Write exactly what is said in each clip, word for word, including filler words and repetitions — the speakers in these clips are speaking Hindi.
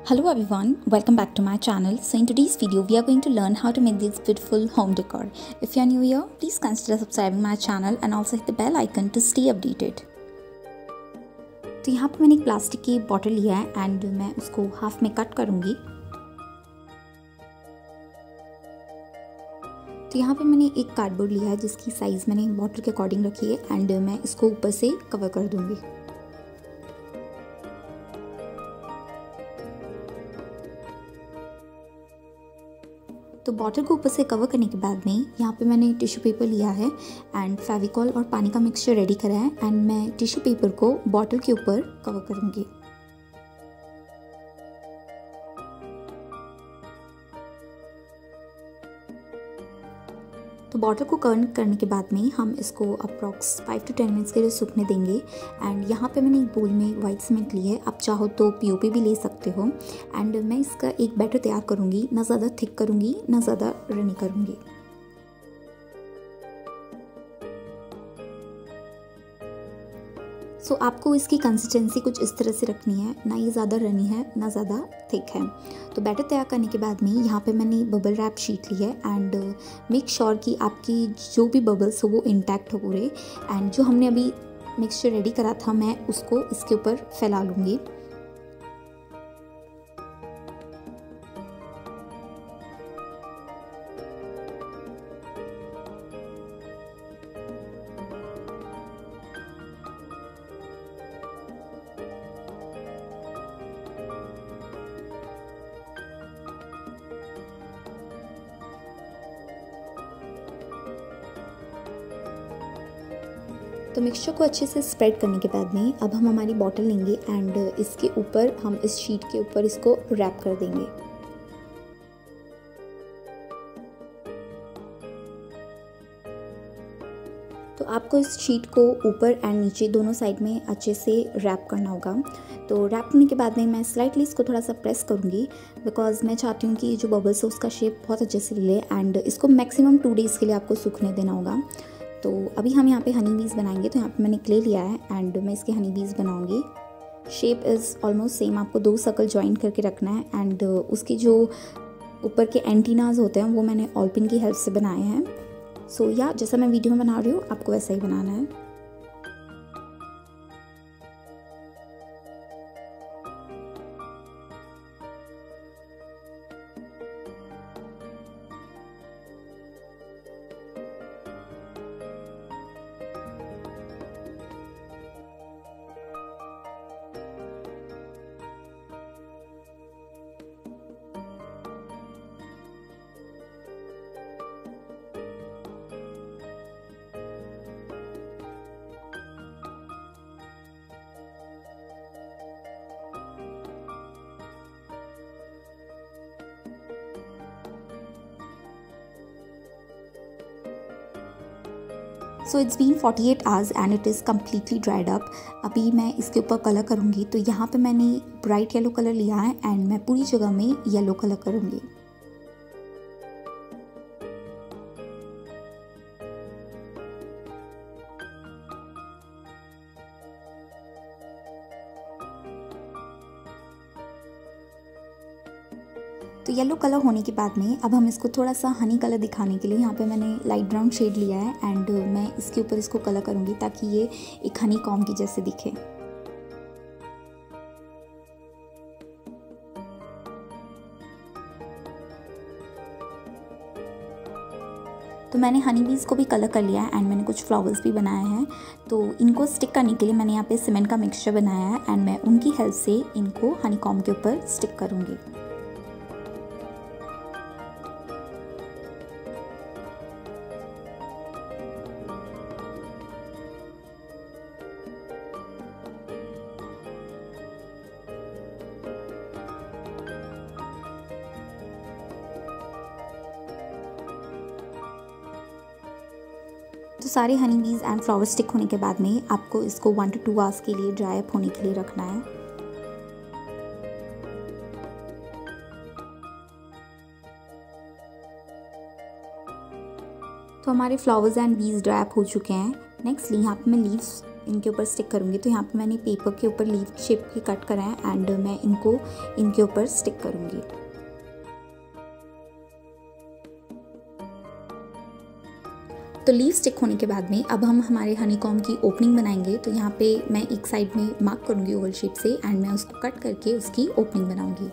Hello everyone, welcome back to my channel. So in today's video, we are going to learn how to make this beautiful home decor. If you are new here, please consider subscribing my channel and also hit the bell icon to stay updated. तो यहाँ पे मैंने एक प्लास्टिक की बॉटल लिया है एंड मैं उसको हाफ में कट करूँगी। तो यहाँ पे मैंने एक कार्डबोर्ड लिया है जिसकी साइज़ मैंने बॉटल के अकॉर्डिंग रखी है एंड मैं इसको ऊपर से कवर कर दूँगी। तो बॉटल को ऊपर से कवर करने के बाद में यहाँ पे मैंने टिश्यू पेपर लिया है एंड फेविकॉल और पानी का मिक्सचर रेडी करा है एंड मैं टिश्यू पेपर को बॉटल के ऊपर कवर करूँगी। तो बॉटल को कवर करने के बाद में हम इसको approx five to ten minutes के लिए सूखने देंगे। एंड यहाँ पे मैंने एक बोल में वाइट सीमेंट ली है, आप चाहो तो पीओपी भी ले सकते हो। एंड मैं इसका एक बैटर तैयार करूँगी, ना ज़्यादा थिक करूँगी ना ज़्यादा रनी करूँगी। सो so, आपको इसकी कंसिस्टेंसी कुछ इस तरह से रखनी है, ना ये ज़्यादा रनी है ना ज़्यादा थिक है। तो बैटर तैयार करने के बाद में यहाँ पे मैंने बबल रैप शीट ली है एंड मेक श्योर कि आपकी जो भी बबल्स हो वो इंटैक्ट हो पूरे। एंड जो हमने अभी मिक्सचर रेडी करा था मैं उसको इसके ऊपर फैला लूँगी। तो मिक्सचर को अच्छे से स्प्रेड करने के बाद में अब हम हमारी बॉटल लेंगे एंड इसके ऊपर हम इस शीट के ऊपर इसको रैप कर देंगे। तो आपको इस शीट को ऊपर एंड नीचे दोनों साइड में अच्छे से रैप करना होगा। तो रैप करने के बाद में मैं स्लाइटली इसको थोड़ा सा प्रेस करूँगी बिकॉज मैं चाहती हूँ कि जो बबल्स है उसका शेप बहुत अच्छे से ले एंड इसको मैक्सिमम टू डेज़ के लिए आपको सूखने देना होगा। तो अभी हम यहाँ पे हनी बीज बनाएंगे। तो यहाँ पे मैंने क्ले लिया है एंड मैं इसके हनी बीज बनाऊंगी। शेप इज़ ऑलमोस्ट सेम, आपको दो सर्कल ज्वाइन करके रखना है एंड उसके जो ऊपर के एंटीनाज होते हैं वो मैंने ऑल पिन की हेल्प से बनाए हैं। सो या जैसा मैं वीडियो में बना रही हूँ आपको वैसा ही बनाना है। So it's been forty eight hours and it is completely dried up. अभी मैं इसके ऊपर कलर करूँगी। तो यहाँ पे मैंने ब्राइट येलो कलर लिया है एंड मैं पूरी जगह में येलो कलर करूँगी। तो येलो कलर होने के बाद में अब हम इसको थोड़ा सा हनी कलर दिखाने के लिए यहाँ पे मैंने लाइट ब्राउन शेड लिया है एंड मैं इसके ऊपर इसको कलर करूँगी ताकि ये एक हनी कॉम की जैसे दिखे। तो मैंने हनी बीज को भी कलर कर लिया है एंड मैंने कुछ फ्लावर्स भी बनाए हैं। तो इनको स्टिक करने के लिए मैंने यहाँ पे सीमेंट का मिक्सचर बनाया है एंड मैं उनकी हेल्प से इनको हनी कॉम के ऊपर स्टिक करूँगी। तो सारे हनी बीज एंड फ्लावर स्टिक होने के बाद में आपको इसको वन टू टू आवर्स के लिए ड्राई अप होने के लिए रखना है। तो हमारे फ्लावर्स एंड बीज ड्राई अप हो चुके हैं। नेक्स्टली यहाँ पे मैं लीव्स इनके ऊपर स्टिक करूँगी। तो यहाँ पे मैंने पेपर के ऊपर लीव शेप की कट करा है एंड मैं इनको इनके ऊपर स्टिक करूँगी। तो लीव स्टिक होने के बाद में अब हम हमारे हनीकॉम्ब की ओपनिंग बनाएंगे। तो यहाँ पे मैं एक साइड में मार्क करूँगी ओवल शेप से एंड मैं उसको कट करके उसकी ओपनिंग बनाऊँगी।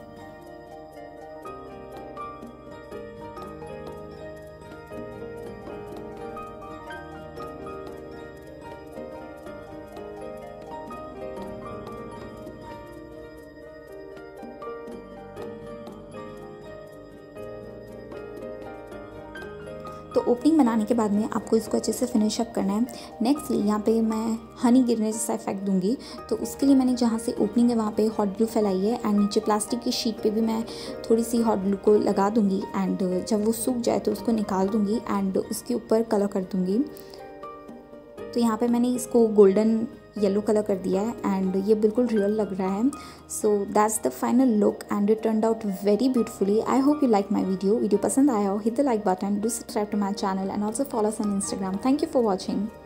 तो ओपनिंग बनाने के बाद में आपको इसको अच्छे से फिनिश अप करना है। नेक्स्टली यहाँ पे मैं हनी गिरने जैसा इफेक्ट दूंगी। तो उसके लिए मैंने जहाँ से ओपनिंग है वहाँ पे हॉट ग्लू फैलाई है एंड नीचे प्लास्टिक की शीट पे भी मैं थोड़ी सी हॉट ग्लू को लगा दूंगी एंड जब वो सूख जाए तो उसको निकाल दूंगी एंड उसके ऊपर कलर कर दूंगी। तो यहाँ पे मैंने इसको गोल्डन येलो कलर कर दिया है एंड ये बिल्कुल रियल लग रहा है। So that's the final look and it turned out very beautifully. I hope you like my video video पसंद आया हो, hit the like button, do subscribe to my channel and also follow us on Instagram. Thank you for watching.